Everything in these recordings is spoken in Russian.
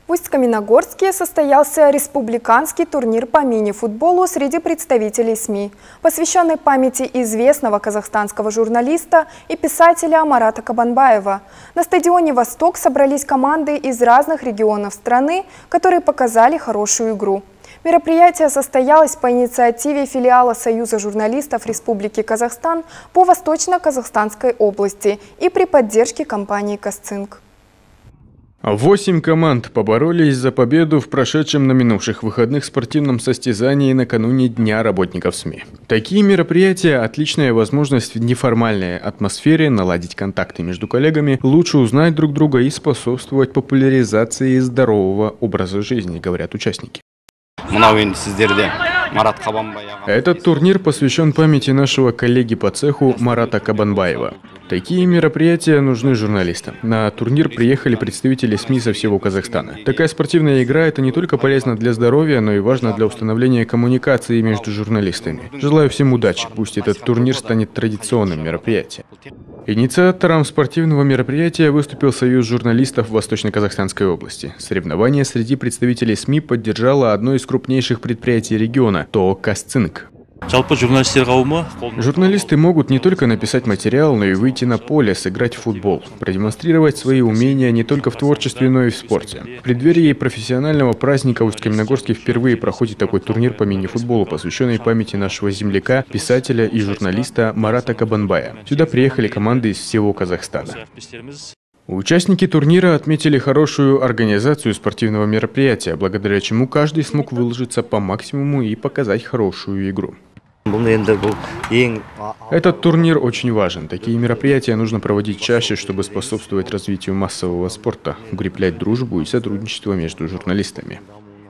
В Усть-Каменогорске состоялся республиканский турнир по мини-футболу среди представителей СМИ, посвященный памяти известного казахстанского журналиста и писателя Марата Кабанбаева. На стадионе «Восток» собрались команды из разных регионов страны, которые показали хорошую игру. Мероприятие состоялось по инициативе филиала Союза журналистов Республики Казахстан по Восточно-Казахстанской области и при поддержке компании «Казцинк». 8 команд поборолись за победу в прошедшем на минувших выходных спортивном состязании накануне Дня работников СМИ. Такие мероприятия – отличная возможность в неформальной атмосфере наладить контакты между коллегами, лучше узнать друг друга и способствовать популяризации здорового образа жизни, говорят участники. Этот турнир посвящен памяти нашего коллеги по цеху Марата Кабанбаева. Такие мероприятия нужны журналистам. На турнир приехали представители СМИ со всего Казахстана. Такая спортивная игра – это не только полезно для здоровья, но и важно для установления коммуникации между журналистами. Желаю всем удачи, пусть этот турнир станет традиционным мероприятием. Инициатором спортивного мероприятия выступил Союз журналистов Восточно-Казахстанской области. Соревнование среди представителей СМИ поддержало одно из крупнейших предприятий региона – ТО «Казцинк». Журналисты могут не только написать материал, но и выйти на поле, сыграть в футбол, продемонстрировать свои умения не только в творчестве, но и в спорте. В преддверии профессионального праздника в Усть-Каменогорске впервые проходит такой турнир по мини-футболу, посвященный памяти нашего земляка, писателя и журналиста Марата Кабанбая. Сюда приехали команды из всего Казахстана. Участники турнира отметили хорошую организацию спортивного мероприятия, благодаря чему каждый смог выложиться по максимуму и показать хорошую игру. Этот турнир очень важен. Такие мероприятия нужно проводить чаще, чтобы способствовать развитию массового спорта, укреплять дружбу и сотрудничество между журналистами.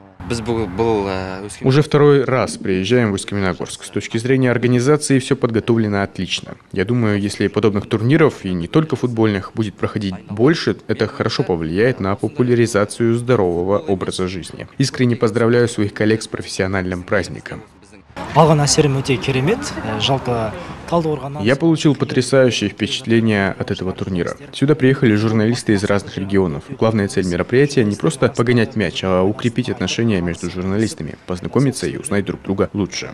Уже второй раз приезжаем в Усть-Каменогорск. С точки зрения организации все подготовлено отлично. Я думаю, если подобных турниров, и не только футбольных, будет проходить больше, это хорошо повлияет на популяризацию здорового образа жизни. Искренне поздравляю своих коллег с профессиональным праздником. Я получил потрясающее впечатление от этого турнира. Сюда приехали журналисты из разных регионов. Главная цель мероприятия не просто погонять мяч, а укрепить отношения между журналистами, познакомиться и узнать друг друга лучше.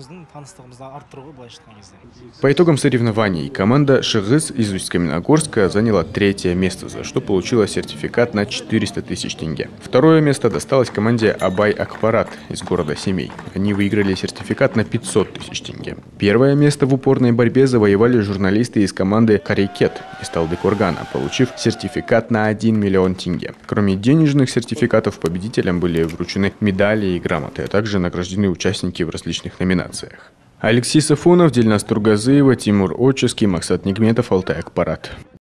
По итогам соревнований команда «Шыгыз» из Усть-Каменогорска заняла 3-е место, за что получила сертификат на 400 тысяч тенге. 2-е место досталось команде «Абай Акпарат» из города Семей. Они выиграли сертификат на 500 тысяч тенге. 1-е место в упорной борьбе завоевали журналисты из команды «Карикет» из Талдыкоргана, получив сертификат на 1 миллион тенге. Кроме денежных сертификатов, победителям были вручены медали и грамоты, а также награждены участники в различных номинациях. Алексей Сафонов, Дильназ Тургазыева, Тимур Отческий, Максат Нигметов, Алтай Акпарат.